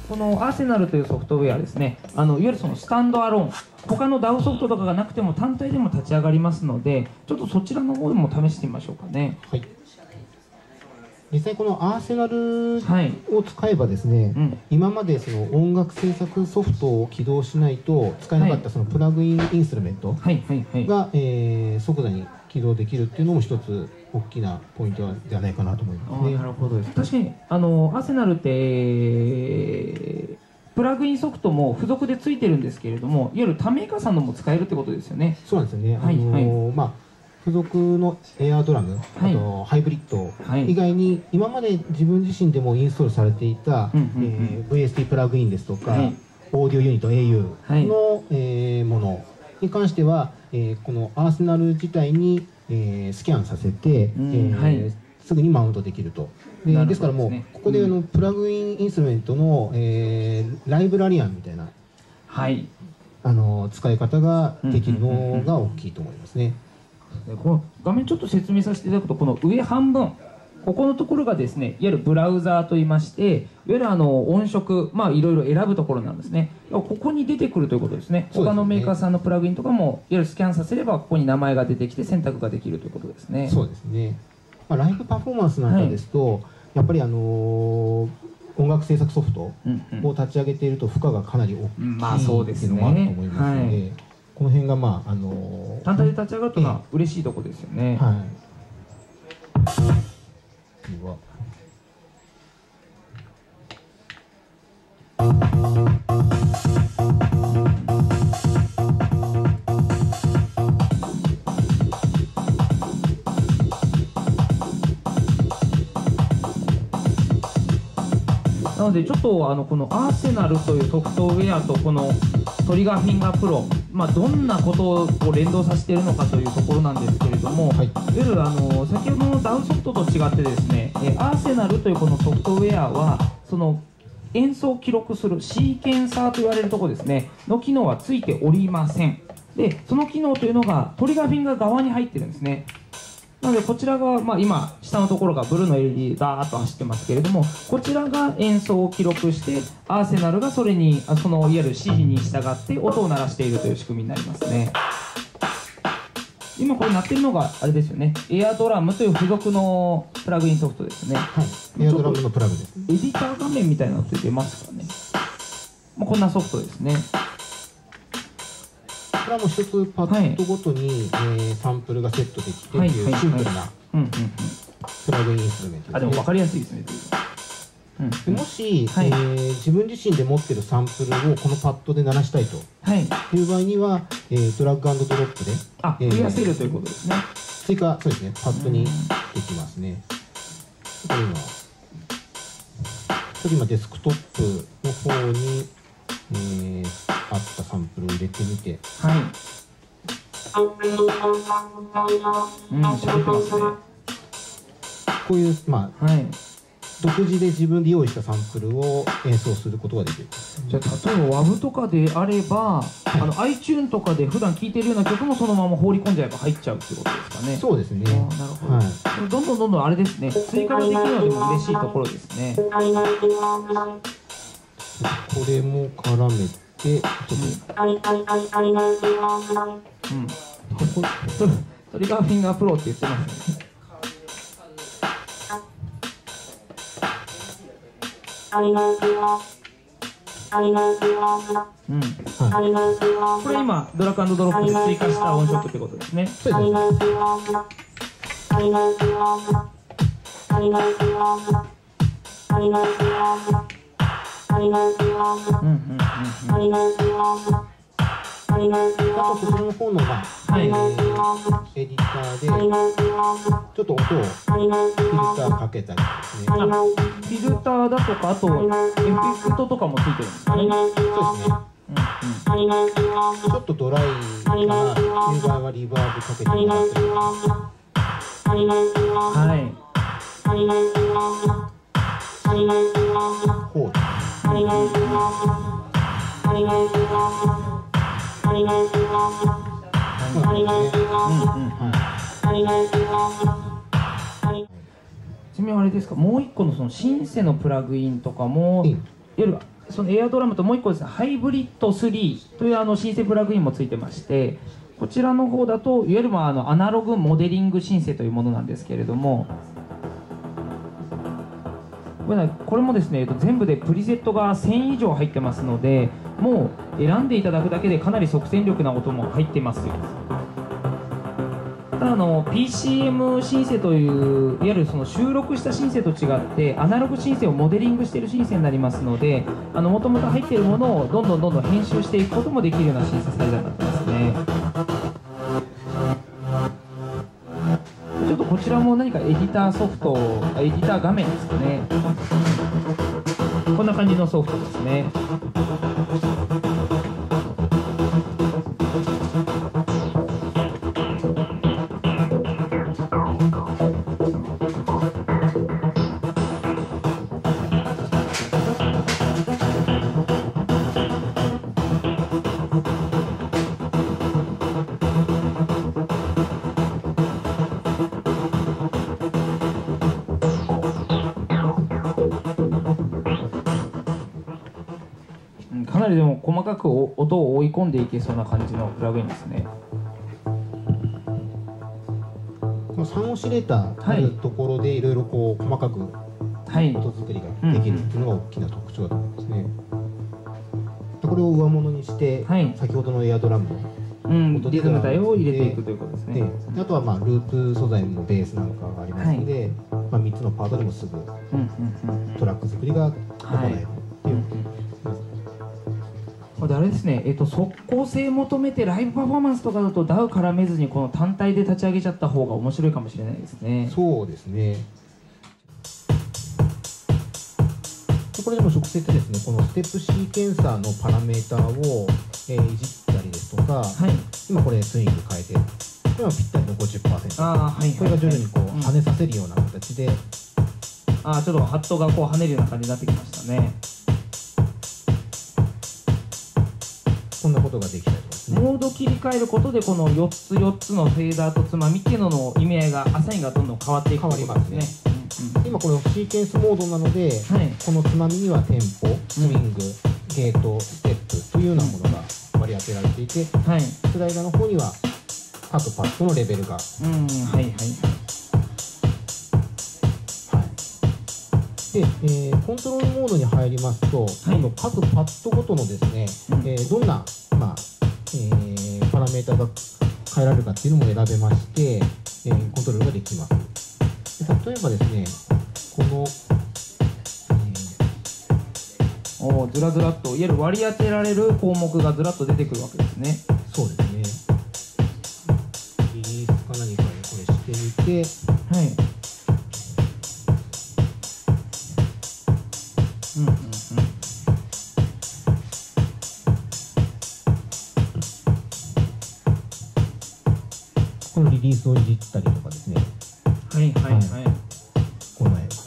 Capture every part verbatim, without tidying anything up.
このアーセナルというソフトウェアですね、あのいわゆるそのスタンドアローン、他の ダウ ソフトとかがなくても単体でも立ち上がりますので、ちょっとそちらの方でも試してみましょうかね。 はい、実際このアーセナルを使えばですね、はい、うん、今までその音楽制作ソフトを起動しないと使えなかったそのプラグインインストゥルメントが即座に起動できるっていうのも一つ大きなポイントではないかなと思いますね。 なるほどです。確かにあのアーセナルってプラグインソフトも付属でついてるんですけれども、いわゆる他メーカーさんのも使えるってことですよね。 そうなんですよね。はい、あのーはい、まあ付属のエアドラム、あとハイブリッド以外に今まで自分自身でもインストールされていた ブイエスティー プラグインですとか、はい、オーディオユニット エーユー の、はい、えー、ものに関しては、えー、このアーセナル自体に、えー、スキャンさせて、うん、えーはい、すぐにマウントできると。で、ね、ですからもうここであの、うん、プラグインインストゥルメントの、えー、ライブラリアンみたいな、はい、あの使い方ができるのが大きいと思いますね。 この画面ちょっと説明させていただくと、この上半分、ここのところがですね、いわゆるブラウザーといいまして、いわゆるあの音色、まあいろいろ選ぶところなんですね。ここに出てくるということですね。他のメーカーさんのプラグインとかもいわゆるスキャンさせればここに名前が出てきて選択ができるということですね。 そうですね。まあ、ライブパフォーマンスなんかですと、はい、やっぱりあのー、音楽制作ソフトを立ち上げていると負荷がかなり大きいっていうのもあると思いますので、この辺がまああのー、 単体で立ち上がるというのは嬉しいところですよね。はい。なのでちょっとあのこのアーセナルというソフトウェアとこのトリガーフィンガープロ、まあ、どんなことを連動させているのかというところなんですけれども、はい、いわゆるあの先ほどの ダウ ソフトと違ってですね、えアーセナルというこのソフトウェアはその演奏を記録するシーケンサーと言われるところですねの機能はついておりません。でその機能というのがトリガーフィンガー側に入ってるんですね。なのでこちらが、まあ、今下のところがブルーの エルイーディー ダーッと走ってますけれども、こちらが演奏を記録してアーセナルがそれにそのいわゆる指示に従って音を鳴らしているという仕組みになりますね。今これ鳴ってるのがあれですよね、エアドラムという付属のプラグインソフトですね。 はい、エアドラムのプラグです。 エディター画面みたいなのって出ますかね。まあ、こんなソフトですね。 これはもう一つパッドごとに、はい、えー、サンプルがセットできてっていうシンプルなプラグインインストゥルメントですね。 あ、でも分かりやすいですね。 でもし、はい、えー、自分自身で持ってるサンプルをこのパッドで鳴らしたいという場合には、えー、ドラッグアンドドロップで、 あ、増やせるということですね。 追加、そうですね、パッドにできますね。これ今、ちょっと今デスクトップの方に、えー、あったサンプルを入れてみて、はい。 うん、喋ってますね。 こういう、まあ、はい、独自で自分で用意したサンプルを演奏することができる。 じゃあ例えば ワブ とかであれば、はい、あの iTunes とかで普段聴いてるような曲もそのまま放り込んじゃえば入っちゃうってことですかね。 そうですね。あ、 なるほど。はい、どんどんどんどんあれですね、追加ができるのでも嬉しいところですね。これも絡めて、ちょっと、 うん、トリガーフィンガープロって言ってますね。うん、はい、これ今ドラッグアンドドロップで追加した音色ってことですね。そうですね。 あとその方のが、はい、えー、エディターでちょっと音をフィルターかけたりですね。 フィルターだとか、あとエフェクトとかもついてるんですかね。 そうですね。うんうん、ちょっとドライかなっていう場合はリバーブかけてもらったりとか。 はい。 こうです。 ちなみにあれですか、もう一個のそのシンセのプラグインとかも、いわゆるそのエアドラムともういっこですね、ハイブリッドスリーというあのシンセプラグインもついてまして、こちらの方だといわゆるまああのアナログモデリングシンセというものなんですけれども、これこれもですね全部でプリセットがせん以上入ってますので、もう選んでいただくだけでかなり即戦力な音も入ってます。ただあの ピーシーエム シンセといういわゆるその収録したシンセと違ってアナログシンセをモデリングしているシンセになりますので、もともと入っているものをどんどんどんどん編集していくこともできるようなシンセサイザーになってますね。ちょっとこちらも何かエディターソフト、エディター画面ですかね、こんな感じのソフトですね。かなりでも細かく音を追い込んでいけそうな感じのプラグインですね。 このサンオシレーターあるところでいろいろこう細かく音作りができるっていうのが大きな特徴だと思いますね。これを上物にして、はい、先ほどのエアドラムのリズム体を入れていくということですね。 であとはまあループ素材のベースなんかがありますので、はい、まあみっつのパートでもすぐトラック作りが行えるっていう。 これあれですね、えっと、即効性求めてライブパフォーマンスとかだとダウ絡めずにこの単体で立ち上げちゃった方が面白いかもしれないですね。 そうですね。これでも直接ですね、このステップシーケンサーのパラメーターを、えー、いじったりですとか、はい、今これスイング変えて、これはぴったりの ごじゅっパーセント、あ、はい、これが徐々にこう、うん、跳ねさせるような形で、 あ、ちょっとハットがこう跳ねるような感じになってきましたね。 こんなことができたりとかですね。 モード切り替えることでこのよっつよっつのフェーダーとつまみっていうのの意味合いがアサインがどんどん変わっていくということですね。 今これシーケンスモードなので、はい、このつまみにはテンポ、スイング、うん、ゲート、ステップというようなものが割り当てられていて、はい、スライダーの方にはカットパッドのレベルが、うん、はいはいはい。で、えー、コントロールモードに入りますと、はい、今度各パッドごとのですね、うん、えー、どんな、まあえー、パラメータが変えられるかっていうのも選べまして、えー、コントロールができます。例えばですね、この、 えー、おずらずらっといわゆる割り当てられる項目がずらっと出てくるわけですね。 そうですね。リリースか何かでこれしてみて、はい。うんうんうん。このリリースをいじったりとかですね。 はいはいはい。 この絵で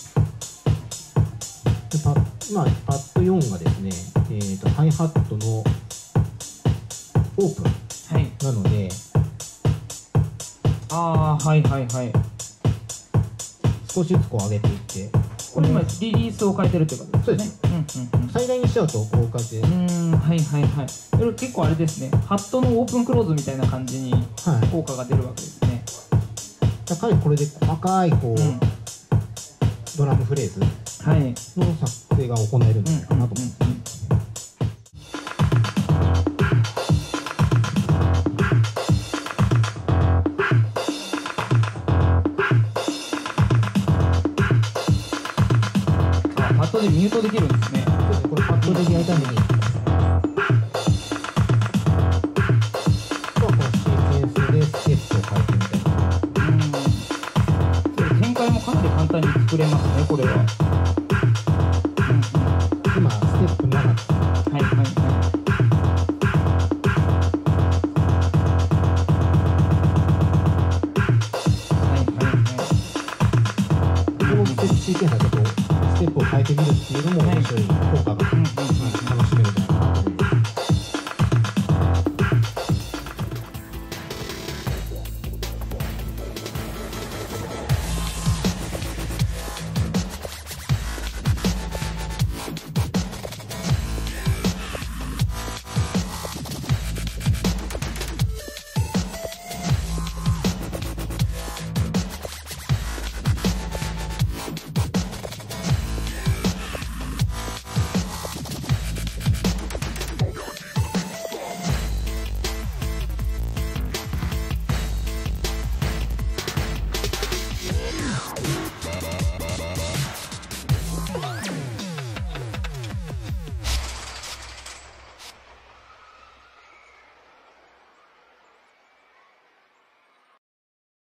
パ今パッドよんがですね、えー、とハイハットのオープン、はい、なので、 ああはいはいはい。 少しずつこう上げていって、 これ今リリースを変えてるってことですね。そうです。 うんうんうん。最大にしちゃうとこういう感じで。 うん、はいはいはい。これ結構あれですね。ハットのオープンクローズみたいな感じに効果が出るわけですね。 かなりこれで細かいこう、うん、ドラムフレーズの作成が行えるんじゃないかなと思います。 あ、パッドでミュートできるんですね。 そうですね、これパッドでやるために、うん簡単に作れますね、これは。うん、 今、ステップなな。はいはいはい。はいはいはい。このステップシーケンサーちょっとステップを変えてみるっていうのも面白い。はい、